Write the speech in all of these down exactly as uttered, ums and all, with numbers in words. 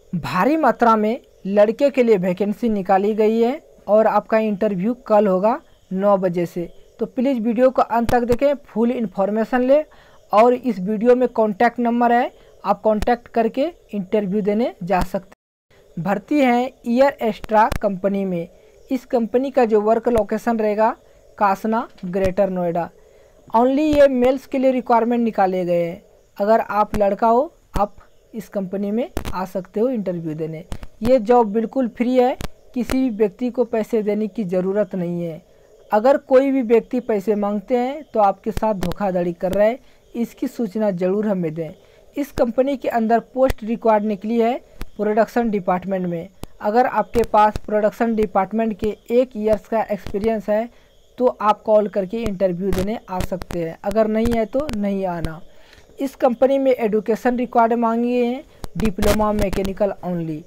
भारी मात्रा में लड़के के लिए वैकेंसी निकाली गई है और आपका इंटरव्यू कल होगा नौ बजे से। तो प्लीज़ वीडियो को अंत तक देखें, फुल इन्फॉर्मेशन ले। और इस वीडियो में कॉन्टैक्ट नंबर है, आप कॉन्टैक्ट करके इंटरव्यू देने जा सकते हैं। भर्ती है ईयर एक्स्ट्रा कंपनी में। इस कंपनी का जो वर्क लोकेशन रहेगा कासना, ग्रेटर नोएडा। ओनली ये मेल्स के लिए रिक्वायरमेंट निकाले गए हैं। अगर आप लड़का हो आप इस कंपनी में आ सकते हो इंटरव्यू देने। ये जॉब बिल्कुल फ्री है, किसी भी व्यक्ति को पैसे देने की ज़रूरत नहीं है। अगर कोई भी व्यक्ति पैसे मांगते हैं तो आपके साथ धोखाधड़ी कर रहा है, इसकी सूचना ज़रूर हमें दें। इस कंपनी के अंदर पोस्ट रिक्वायर्ड निकली है प्रोडक्शन डिपार्टमेंट में। अगर आपके पास प्रोडक्शन डिपार्टमेंट के एक ईयर्स का एक्सपीरियंस है तो आप कॉल करके इंटरव्यू देने आ सकते हैं, अगर नहीं है तो नहीं आना। इस कंपनी में एडुकेशन रिक्वायर्ड मांगी है डिप्लोमा मैकेनिकल ओनली।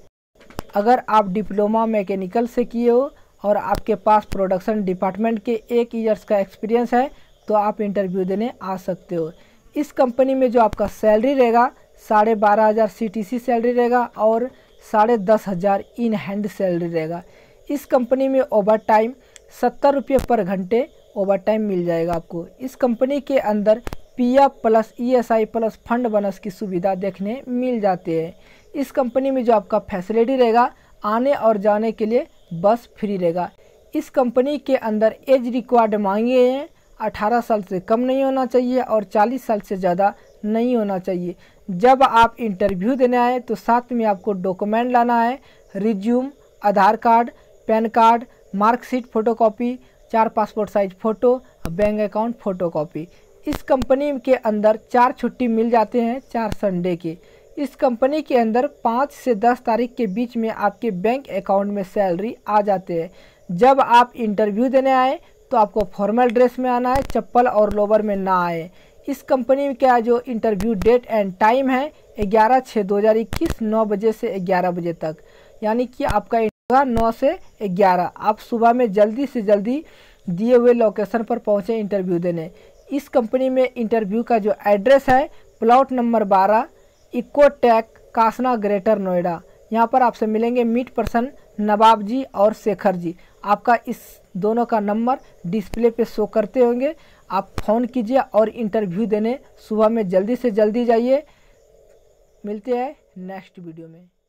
अगर आप डिप्लोमा मैकेनिकल से किए हो और आपके पास प्रोडक्शन डिपार्टमेंट के एक ईयर्स का एक्सपीरियंस है तो आप इंटरव्यू देने आ सकते हो। इस कंपनी में जो आपका सैलरी रहेगा साढ़े बारह हज़ार सी टी सी सैलरी रहेगा और साढ़े दस हज़ार इन हैंड सैलरी रहेगा। इस कंपनी में ओवर टाइम सत्तर रुपये पर घंटे ओवर टाइम मिल जाएगा आपको। इस कंपनी के अंदर P F plus E S I plus fund bonus की सुविधा देखने मिल जाते हैं। इस कंपनी में जो आपका फैसिलिटी रहेगा आने और जाने के लिए बस फ्री रहेगा। इस कंपनी के अंदर एज रिक्वायर्ड मांगे हैं अठारह साल से कम नहीं होना चाहिए और चालीस साल से ज़्यादा नहीं होना चाहिए। जब आप इंटरव्यू देने आए तो साथ में आपको डॉक्यूमेंट लाना है, resume, Aadhaar card, PAN card, marksheet photocopy, चार passport size photo, bank account photocopy. इस कंपनी के अंदर चार छुट्टी मिल जाते हैं, चार संडे के। इस कंपनी के अंदर पाँच से दस तारीख के बीच में आपके बैंक अकाउंट में सैलरी आ जाते हैं। जब आप इंटरव्यू देने आए तो आपको फॉर्मल ड्रेस में आना है, चप्पल और लोवर में ना आए। इस कंपनी का जो इंटरव्यू डेट एंड टाइम है ग्यारह छः दो हज़ार इक्कीस नौ बजे से ग्यारह बजे तक, यानी कि आपका नौ से ग्यारह। आप सुबह में जल्दी से जल्दी दिए हुए लोकेशन पर पहुंचे इंटरव्यू देने। इस कंपनी में इंटरव्यू का जो एड्रेस है प्लॉट नंबर बारह, इकोटेक, कासना, ग्रेटर नोएडा। यहाँ पर आपसे मिलेंगे मीट पर्सन नवाब जी और शेखर जी। आपका इस दोनों का नंबर डिस्प्ले पे शो करते होंगे, आप फ़ोन कीजिए और इंटरव्यू देने सुबह में जल्दी से जल्दी जाइए। मिलते हैं नेक्स्ट वीडियो में।